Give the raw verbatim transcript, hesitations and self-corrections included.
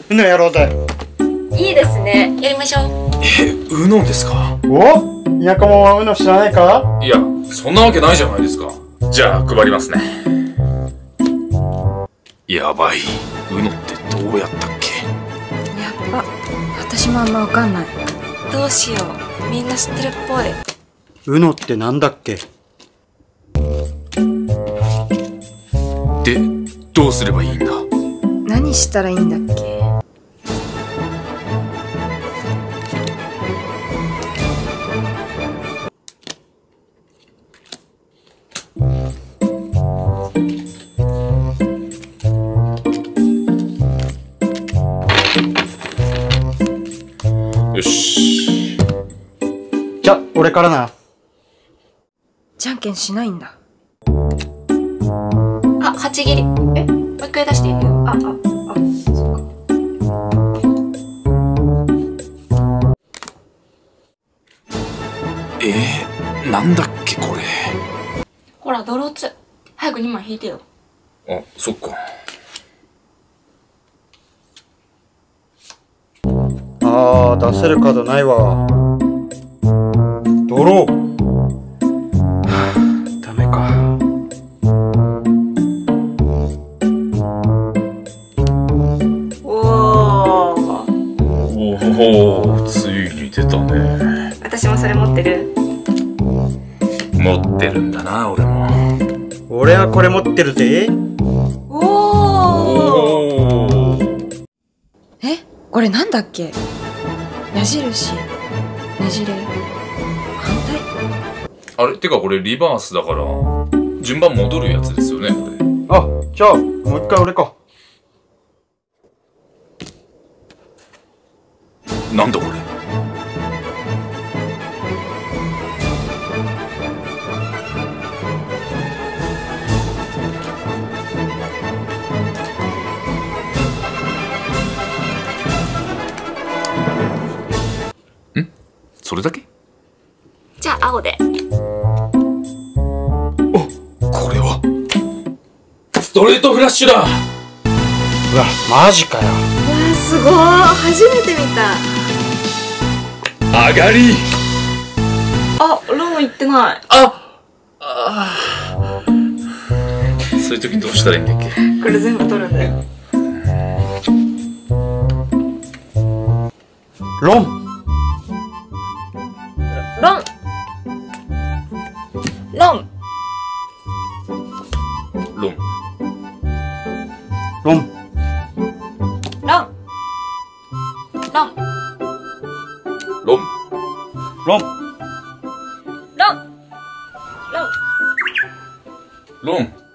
うのやろうぜ。 いいですね。やりましょう。 え、うのですか？ お、田舎もんはうの知らないか？ いや、そんなわけないじゃないですか。じゃあ配りますね。やばい、うのってどうやったっけ？ やっぱ私もあんまわかんない。どうしよう、みんな知ってるっぽい。 うのってなんだっけ？ で、どうすればいいんだ？ 何したらいいんだっけ？ よし。 じゃ、俺からな。 じゃんけんしないんだ。あ、はち切り。え、もう一回出していいよ。あ、あ、あ、そっか。 えー、なんだっけこれ。 ほら、ドローツ。早くにまい引いてよ。 あ、そっか。 あー、出せるカードないわ。ドロー。ダメか。 おー。 おお、ついに出たね。 私もそれ持ってる。 持ってるんだな、俺も。 俺はこれ持ってるぜ。 おー。 おー。 え、これなんだっけ？矢印、ねじれ、反対。 あれ、てかこれリバースだから順番戻るやつですよね、これ。 あ、じゃあ、もう一回俺か。 なんだこれ。それだけ？ じゃあ青で。 お、これはストレートフラッシュだ。 うわ、マジかよ。 わあ、すごい。初めて見た。 上がり。 あ、ローン行ってない。 ああ、そういう時どうしたらいいんだっけ？ これ全部取るんだよ。 ロン。 ロン。ロン。 ロン。 ロン。 ロン。ロン。 ロン。 ロン。 ロン。ロン。 ロン。